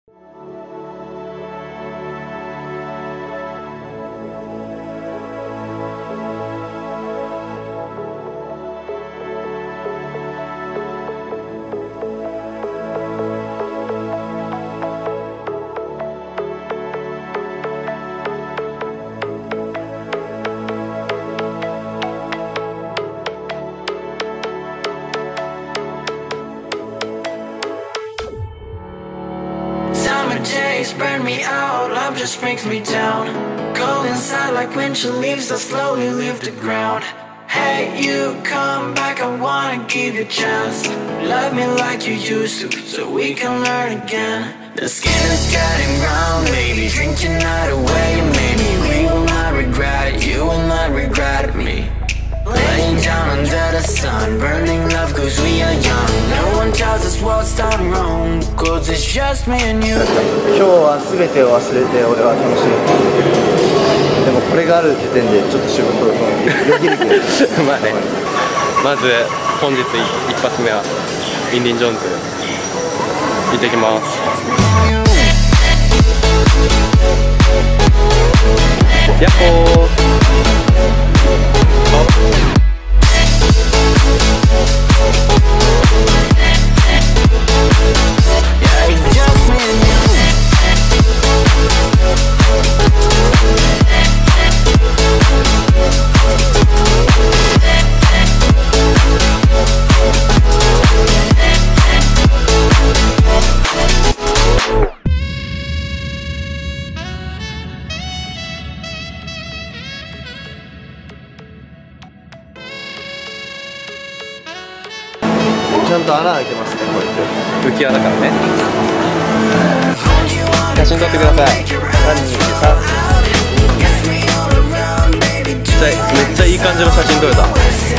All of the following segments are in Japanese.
Days burn me out, love just brings me down. Go inside like winter leaves that slowly leave the ground. Hey, you come back, I wanna give you a chance. Love me like you used to, so we can learn again. The skin is getting round, baby, drink your night away. Maybe we will not regret it, you will not regret me. Laying down under the sun, burning love cause we are young. No one tells us what's done wrong, cause it's just me and you. 今日は全てを忘れて俺は楽しむ。でもこれがある時点でちょっと仕事をできるけどまあね。まず本日一発目はインディ・ジョーンズ行ってきます。やっほー。 ちゃんと穴開いてますね、こうやって浮き輪だからね。写真撮ってください。 3、2、3。 めっちゃいい感じの写真撮れた。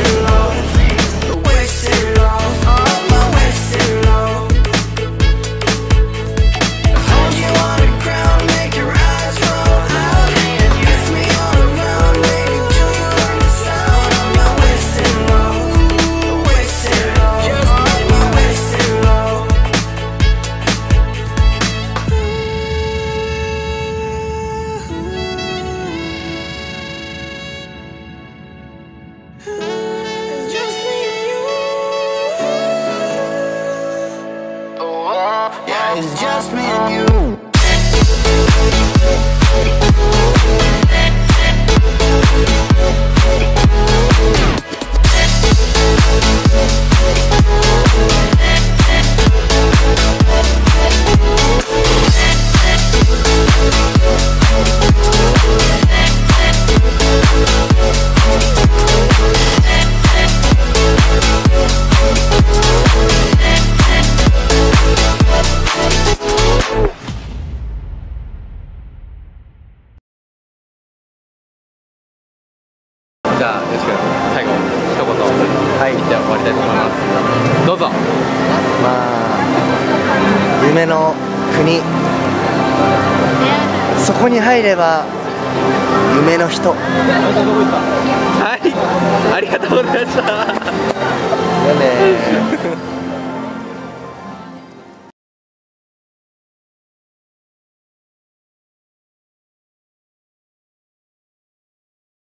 It's just me and you. じゃあ、よし君、最後、一言、言って終わりたいと思います。どうぞ。 まあ、夢の国、そこに入れば夢の人。 はい、ありがとうございました。 じゃあねー。